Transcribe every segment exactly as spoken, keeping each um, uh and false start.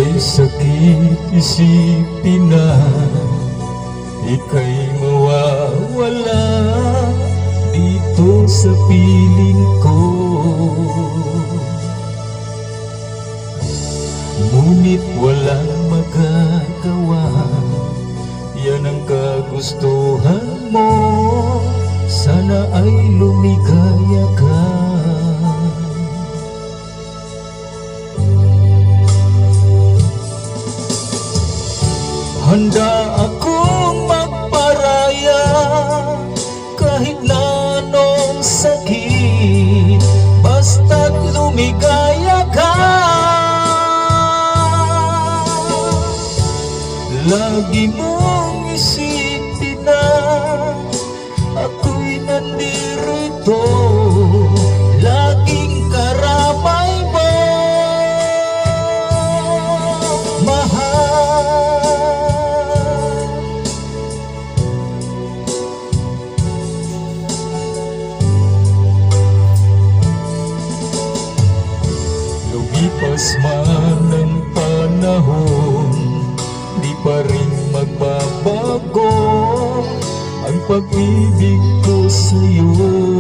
Ika'y sakit isipin na ika'y mawawala dito sa piling ko. Ngunit walang magagawa, yan ang kagustuhan mo. Sana ay lumigaya ka. Handa akong magparaya kahit na anong sakit, basta't lumigaya ka. Lagi mong isipin na ako'y nandirito, laging karamay mo, mahal. Lumipas man ang panahon, di pa rin magbabago ang pag-ibig ko sa'yo.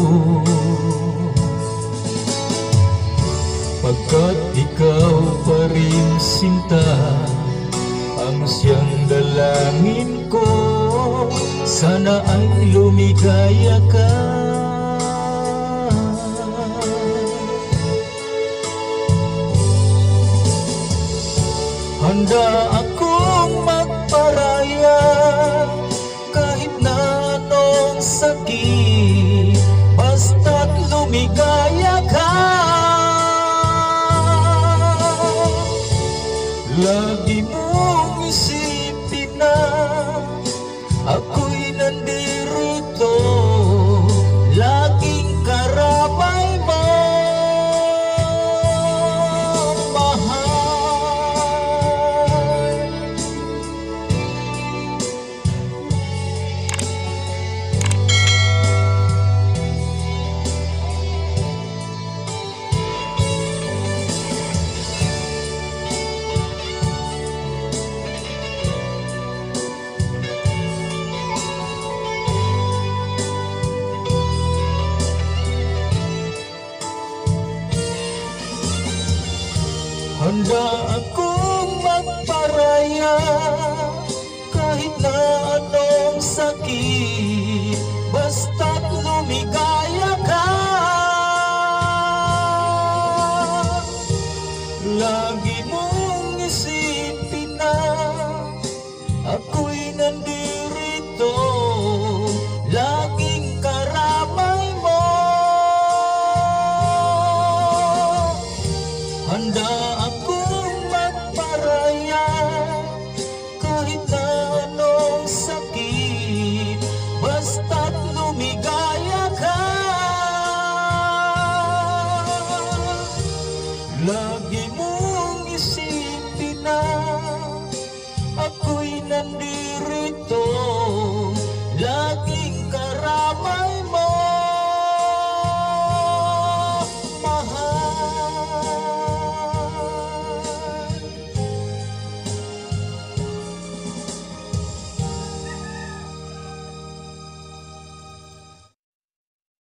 Pagkat ikaw pa rin sinta, ang siyang dalangin ko. Sana ay lumigaya ka. Handa akong magparaya kahit na anong sakit, basta't lumigaya ka. Lagi mong isipin na ako'y nandirito, laging karamay mo, mahal. Handa akong magparaya kahit na anong sakit, basta't lumigaya ka. Lagi mong isipin na ako'y nandirito, laging karamay mo. Handa akong magparaya kahit na anong sakit, basta't lumigaya ka. Lagi mong isipin na ako'y nandito.